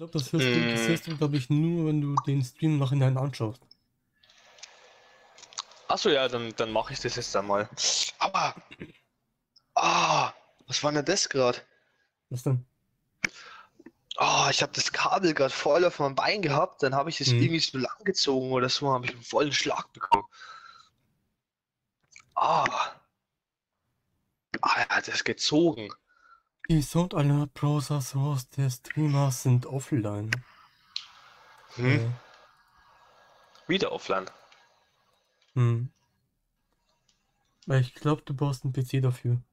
glaube, das hörst du, glaube ich, nur, wenn du den Stream nachhinein anschaust. Achso, ja, dann mache ich das jetzt einmal. Aber, ah, was war denn das gerade? Was denn? Oh, ich habe das Kabel gerade voll auf meinem Bein gehabt, dann habe ich es Hm. irgendwie so lang gezogen oder so, habe ich einen vollen Schlag bekommen. Ah, er hat das gezogen. Die Sound aller Browser-Source der Streamers sind offline. Hm, Äh, wieder offline. hm. Weil ich glaube, du brauchst einen PC dafür.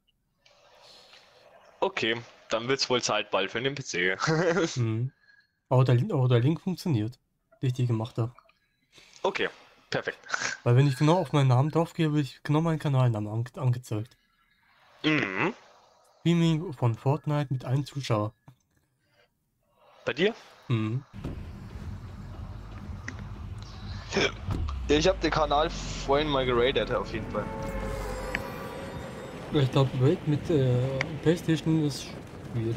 Okay, dann wird's wohl Zeit bald für den PC. Hm. Aber der Link funktioniert, den ich dir gemacht habe. Okay, perfekt. Weil wenn ich genau auf meinen Namen draufgehe, wird ich genau meinen Kanalnamen angezeigt. Mhm. Streaming von Fortnite mit einem Zuschauer. Bei dir? Hm. Ich habe den Kanal vorhin mal geradet, auf jeden Fall. Ich glaube, Raid mit PlayStation ist schwierig.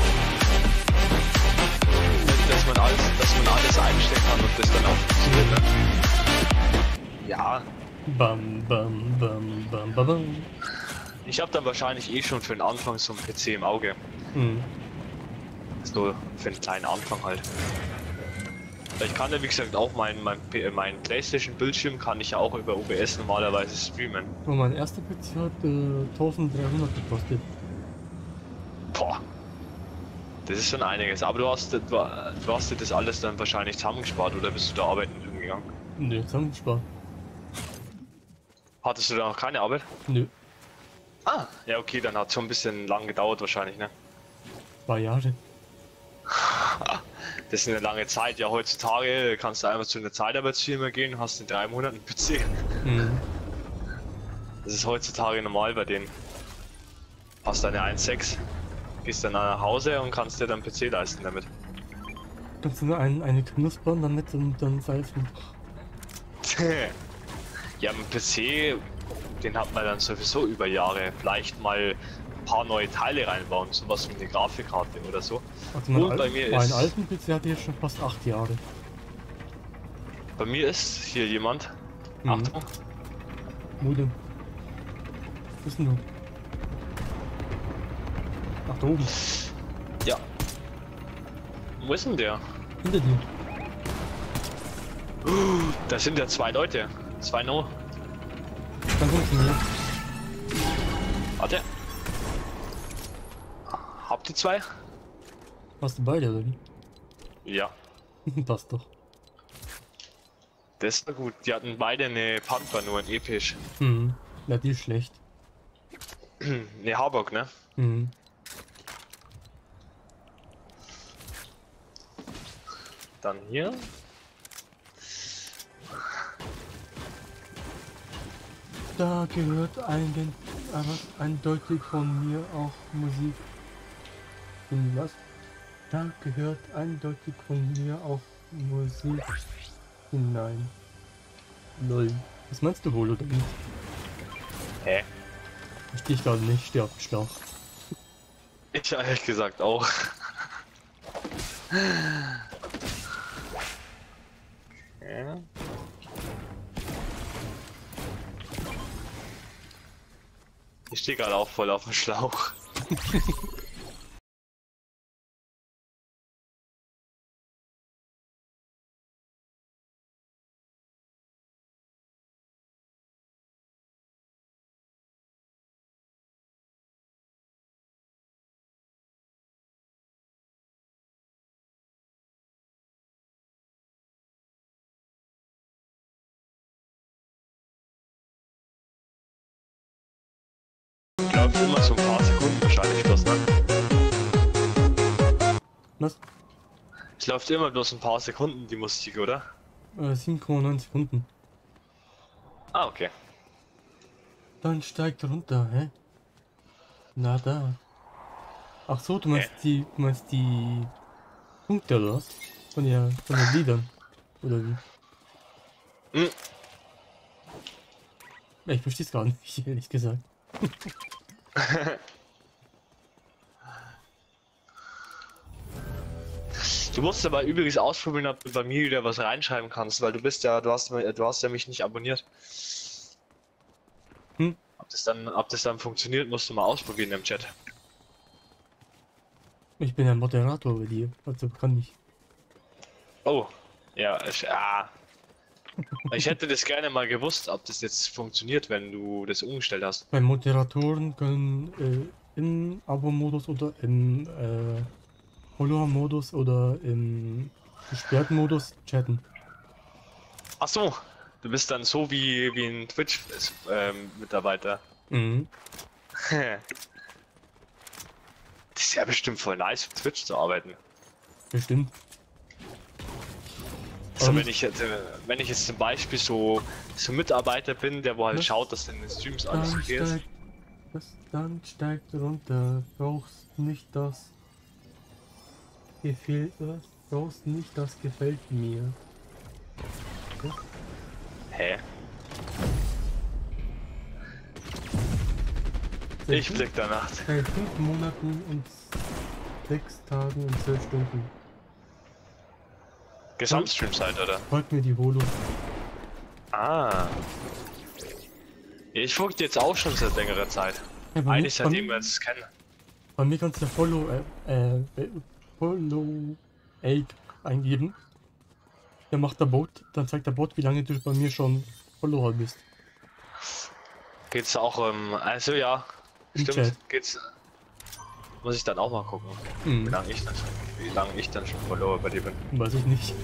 Dass man alles einstellen kann und das dann auch funktioniert, ne? Ja, Bam, bam, bam, bam, bam, bam. ich habe dann wahrscheinlich eh schon für den Anfang so einen PC im Auge. Hm. So für einen kleinen Anfang halt. Weil ich kann ja wie gesagt auch mein PlayStation-Bildschirm kann ich ja auch über OBS normalerweise streamen. Und mein erster PC hat 1300 gekostet. Boah, das ist schon einiges. Aber du hast dir das alles dann wahrscheinlich zusammengespart oder bist du da arbeiten gegangen? Nö, zusammengespart. Hattest du da noch keine Arbeit? Nö, Ah, ja okay, dann hat es schon ein bisschen lang gedauert wahrscheinlich, ne? 2 Jahre. Das ist eine lange Zeit. Ja, heutzutage kannst du einfach zu einer Zeitarbeitsfirma gehen, hast in 3 Monaten einen PC. Mhm. Das ist heutzutage normal bei denen. Hast deine 1,6, gehst dann nach Hause und kannst dir dann PC leisten damit. Kannst du nur eine knuspern damit und dann Seifen. Ja, mit PC, den hat man dann sowieso über Jahre. Vielleicht mal ein paar neue Teile reinbauen, sowas wie eine Grafikkarte oder so. Also Und bei mir meinen ist, alten PC hatte ich schon fast 8 Jahre. hier jemand. Mhm. Achtung. Wo denn? Wo bist denn du? Ach, da oben. Ja. Wo ist denn der? Hinter dir. Da sind ja 2 Leute. 2 No. Kann funktionieren. Warte. Habt ihr 2? Hast du beide, oder wie? Ja. Passt doch. Das war gut. Die hatten beide eine Panther, nur ein episch. Mhm. Ja, die ist schlecht. Ne, Harburg, ne? Mhm. Dann hier. Da gehört eindeutig von mir auch Musik. Und was? Da gehört eindeutig von mir auch Musik hinein. Lol. Was meinst du wohl, oder nicht? Hä? Verstehe ich gerade nicht, stehe auf dem Schlauch. Ich ehrlich gesagt auch. Okay. Ich stehe gerade auch voll auf dem Schlauch. Ich glaube immer so ein paar Sekunden wahrscheinlich bloß, ne? Was? Es läuft immer bloß ein paar Sekunden die Musik, oder? 7,9 Sekunden. Ah, okay. Dann steigt runter, hä? Na da. Ach so, du meinst die Punkte oder was? Von den Liedern. Oder wie? Hm. Ich verstehe es gar nicht, ehrlich gesagt. Du musst aber übrigens ausprobieren, ob du bei mir wieder was reinschreiben kannst, weil du hast ja mich nicht abonniert. Hm? Ob das dann funktioniert, musst du mal ausprobieren im Chat. Ich bin ein Moderator bei dir, also kann ich. Oh, ja, ich hätte das gerne mal gewusst, ob das jetzt funktioniert, wenn du das umgestellt hast. Bei Moderatoren können im Abo-Modus oder im Follower-Modus oder im gesperrten Modus chatten. Ach so, du bist dann so wie ein Twitch-Mitarbeiter. Mhm, Das ist ja bestimmt voll nice, auf Twitch zu arbeiten. bestimmt. Also Und- wenn ich jetzt zum Beispiel so Mitarbeiter bin, der wo halt Was? schaut, dass in den Streams alles Dann okay ist. steigt, dann steigt runter. Brauchst nicht das brauchst nicht das gefällt mir. Hä? Seit Ich fünf- blick danach. Seit 5 Monaten und 6 Tagen und 12 Stunden. Gesamtstreamzeit, oder? Folgt mir die Holo. Ah. Ich folge dir jetzt auch schon seit längerer Zeit. Ja, Eigentlich seitdem wir uns kennen. bei mir kannst du Follow 8 eingeben. Der macht der Bot, dann zeigt der Bot, wie lange du bei mir schon Follower bist. Geht's auch, also ja, Im stimmt, Chat. geht's. Muss ich dann auch mal gucken, Hm, wie lange ich dann schon Follower bei dir bin. weiß ich nicht.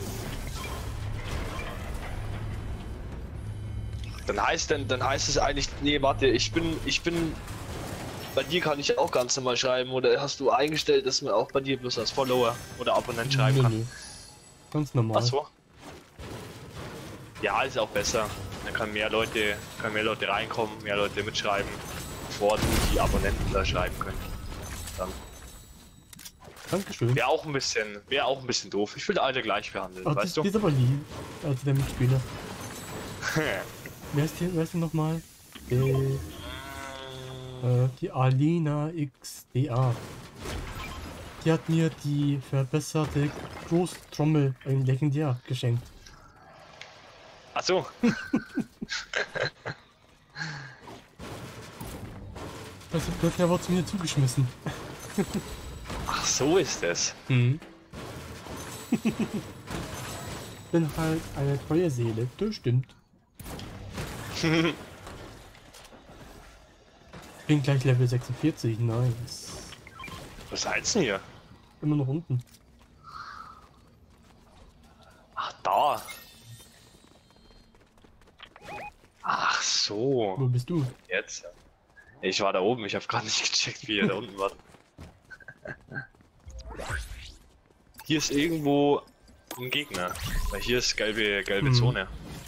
Dann heißt es eigentlich, nee, warte, ich bin, bei dir kann ich auch ganz normal schreiben, oder hast du eingestellt, dass man auch bei dir bloß als Follower oder Abonnent schreiben kann? Nee. Ganz normal. Ach so. Ja, ist auch besser. Dann können mehr Leute reinkommen, mehr Leute mitschreiben, bevor die Abonnenten da schreiben können. Dann Dankeschön. wäre auch ein bisschen doof. Ich will alle gleich behandeln, Ach, weißt das du? ist aber lieb. Also der Mitspieler. Wer ist hier nochmal? Die Alina XDA. Die hat mir die verbesserte Großtrommel ein Legendär geschenkt. Ach so. Das wird ja aber zu mir zugeschmissen. Ach so ist es. Mhm. Bin halt eine treue Seele, das stimmt. Bin gleich Level 46, nice. Was heißt denn hier? Immer noch unten. Ach, da. Ach so. Wo bist du? Jetzt. Ich war da oben, ich habe gar nicht gecheckt, wie ihr da unten wart. Hier ist irgendwo ein Gegner. Weil hier ist gelbe Hm. Zone.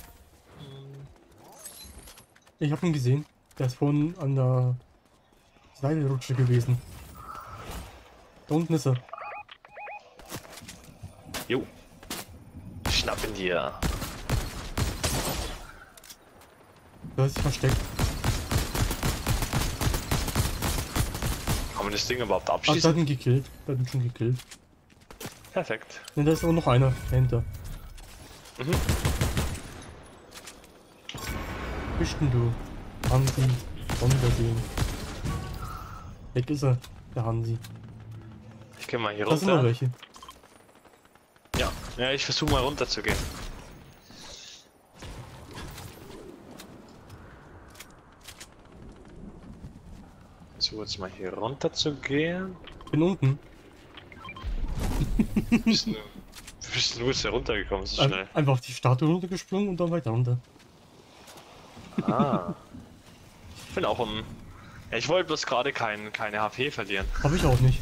Ich habe ihn gesehen. Der ist vorhin an der Seilrutsche gewesen. Da unten ist er. Jo. Schnappen dir. Da ist sich versteckt. Kann man das Ding überhaupt Ach, der abschießen? hat ihn gekillt. Der hat ihn schon gekillt. Perfekt. Ne, da ist aber noch einer dahinter. Mhm. Bist denn du? Hansi. Sondersehen. Weg ist er, der Hansi. Ich geh mal hier Da sind noch runter. welche. Ja, ich versuche mal runter zu gehen. So, jetzt mal hier runter zu gehen. Bin unten. Bist du jetzt heruntergekommen, so schnell? Einfach auf die Statue runtergesprungen und dann weiter runter. Ah. Ich bin auch um. Ja, ich wollte bloß gerade keine HP verlieren. Hab ich auch nicht.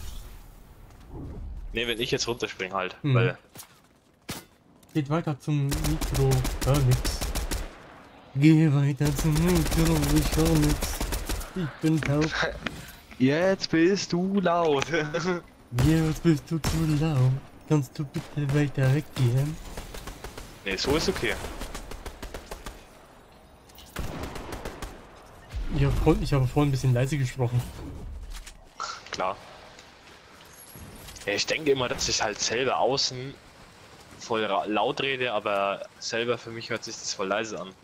Ne, wenn ich jetzt runterspringe halt. Hm. Weil. Geht weiter zum Mikro. Hör nix. Geh weiter zum Mikro. Ich hör nix. Ich bin taub. Jetzt bist du laut. Jetzt bist du zu laut. Kannst du bitte weiter weggehen? Ne, so ist okay. Ich habe vorhin ein bisschen leise gesprochen. Klar. Ja, ich denke immer, dass ich halt selber außen voll laut rede, aber selber für mich hört sich das voll leise an.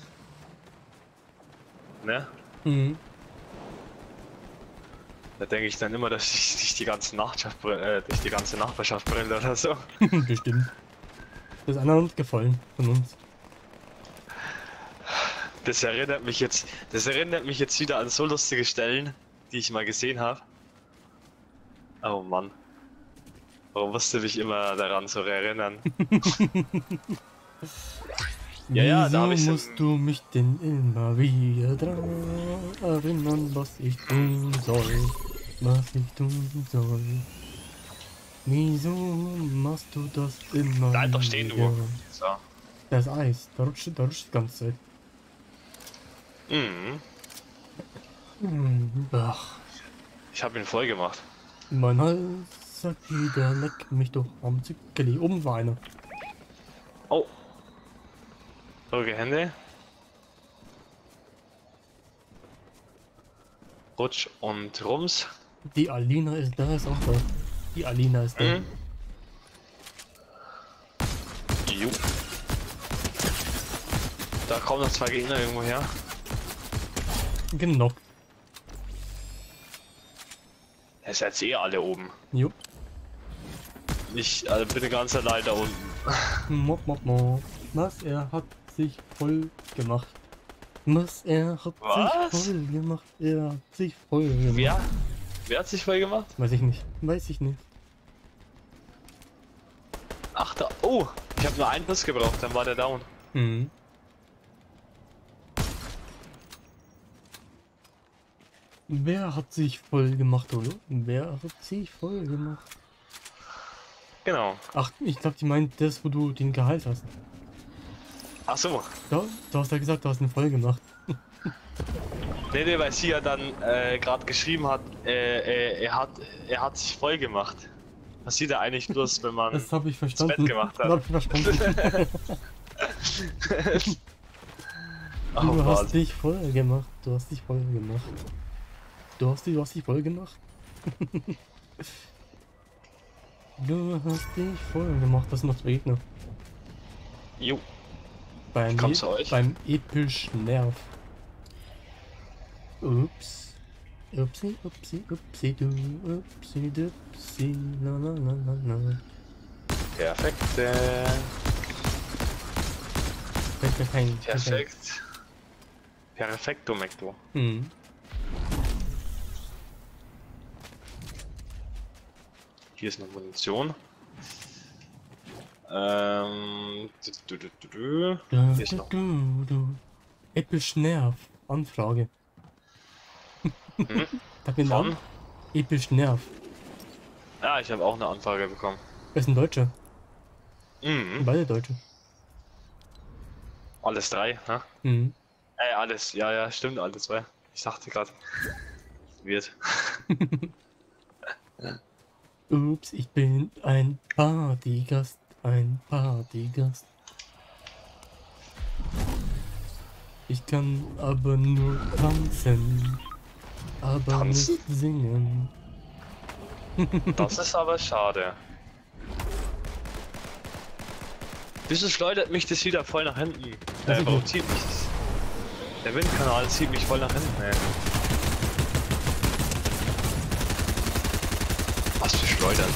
Ne? Mhm. Da denke ich dann immer, dass ich durch die ganze durch die ganze Nachbarschaft brille oder so. Bestimmt. Das ist anderen gefallen von uns. Das erinnert mich jetzt wieder an so lustige Stellen, die ich mal gesehen habe. Oh Mann. Warum musst du mich immer daran so erinnern? Ja, ja, da Wieso habe ich musst du mich denn immer wieder dran erinnern, was ich tun soll? Was ich tun soll? Wieso machst du das immer Bleib doch stehen, wieder? du. So. Das Eis, da rutscht die ganze Zeit. Mhm. Ach, Ich habe ihn voll gemacht. mein Hals sagt wieder, leck mich doch am Zickeli. Oben war einer. Oh. Ruhige Hände. Rutsch und Rums. Die Alina ist da, ist auch da. Die Alina ist da. Mhm. Jo. Da kommen noch zwei Gegner irgendwo her. Genockt. Ihr seid eh alle oben. Jo. Ich bin ganz allein da unten. Mop, mop, mop. Was? Er hat sich voll gemacht. Was? Er hat Was? sich voll gemacht. Er hat sich voll gemacht. Wer? Wer hat sich voll gemacht? Weiß ich nicht. Weiß ich nicht. Ach da. Oh! Ich habe nur einen Schuss gebraucht, dann war der down. Mhm. Wer hat sich voll gemacht, oder? Wer hat sich voll gemacht? Genau. Ach, ich glaube, die meint das, wo du den Gehalt hast. Ach so. Ja, du hast ja gesagt, du hast ihn voll gemacht. Nee, weil sie ja dann gerade geschrieben hat, er hat sich voll gemacht. Was sieht er eigentlich bloß, wenn man Das habe ich ins verstanden. Bett gemacht Das hat? habe ich verstanden. Oh, Du hast Mann. dich voll gemacht. Du hast dich voll gemacht. Du hast dich voll gemacht. Du hast dich voll gemacht. Das sind noch zwei Gegner. Jo. Beim, komm zu euch. beim epischen Nerv. Ups. Upsi, upsi, upsi, du, upsi, dupsi, la la la la la. Perfekt. Perfekt. Perfekto, Mekto. Hm. Hier ist noch Munition. Hier ist noch. Episch Nerv. Anfrage. Hm? Sag den Von? Namen. Episch Nerv. Ja, ich habe auch eine Anfrage bekommen. Wer ist ein Deutscher? Mhm. Beide Deutsche. Alles drei, ne? Mhm. Alles, ja, ja, stimmt, alles zwei. Ich dachte gerade, wird. Ups, ich bin ein Partygast. Ein Partygast. Ich kann aber nur tanzen. Aber Tanzen? nicht singen. Das ist aber schade. Wieso schleudert mich das wieder voll nach hinten? Warum zieht mich das? Der Windkanal zieht mich voll nach hinten, ey. Was für Schleudern?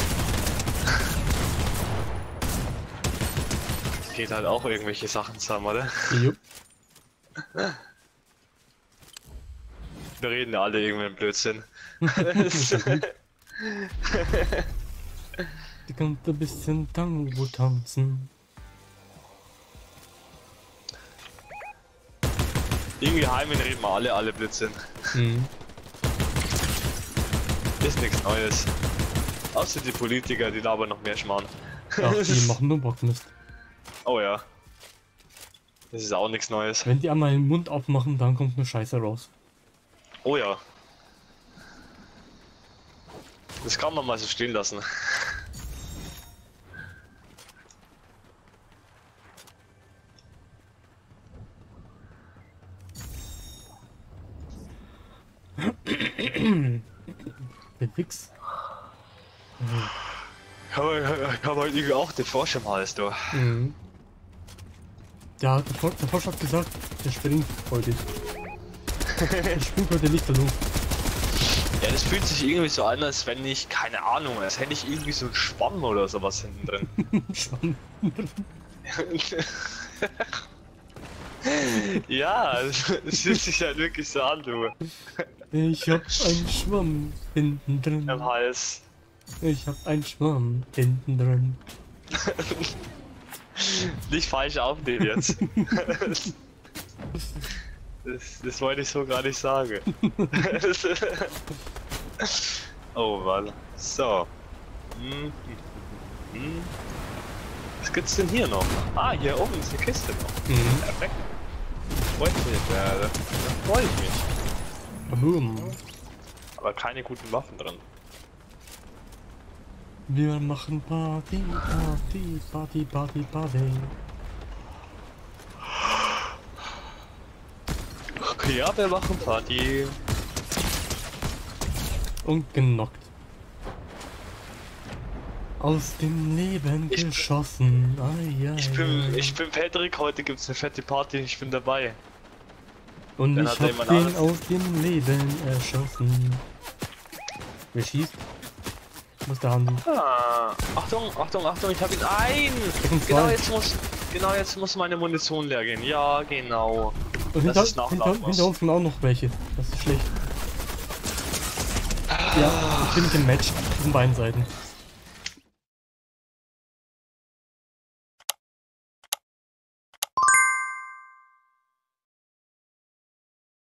Geht halt auch irgendwelche Sachen zusammen, oder? Jupp. Wir reden ja alle irgendeinen Blödsinn. Du kannst ein bisschen Tango tanzen. Irgendwie heimen reden wir alle Blödsinn. Mhm. Ist nichts Neues. Außer die Politiker, die labern noch mehr Schmarrn. Ach, die machen nur Bockmist. Oh ja. Das ist auch nichts Neues. Wenn die einmal den Mund aufmachen, dann kommt nur Scheiße raus. Oh ja. Das kann man mal so stehen lassen. Der Fix. Ich habe heute irgendwie auch den Frosch im Hals, du. Mhm. Ja, der Frosch hat gesagt, der springt heute. Der springt heute Lichterloh. Ja, das fühlt sich irgendwie so an, als wenn ich, keine Ahnung, als hätte ich irgendwie so einen Schwamm oder sowas hinten drin. Schwamm. Ja, es fühlt sich halt wirklich so an, du. Ich hab einen Schwamm hinten drin. Im Hals. Ich hab einen Schwamm hinten drin. Nicht falsch aufnehmen jetzt. Das wollte ich so gar nicht sagen. Oh Mann. So. Was gibt's denn hier noch? Ah, hier oben ist eine Kiste noch. Mhm. Perfekt. Freut mich. Da freue ich mich. Boom. Aber keine guten Waffen drin. Wir machen Party, Party, Party, Party, Party. Ja, wir machen Party. Und genockt. Aus dem Leben geschossen. Ich bin Patrick, heute gibt's eine fette Party, ich bin dabei. Und Dann ich hat hab jemand den alles. aus dem Leben erschossen. Wer schießt? Muss der Handy. Ah, Achtung, Achtung, Achtung, ich hab ihn ein! Genau jetzt muss meine Munition leer gehen. Ja, genau. Und Das ist nachladen muss. hinter uns sind auch noch welche. Das ist schlecht. Ja, ich bin nicht im Match. Von beiden Seiten.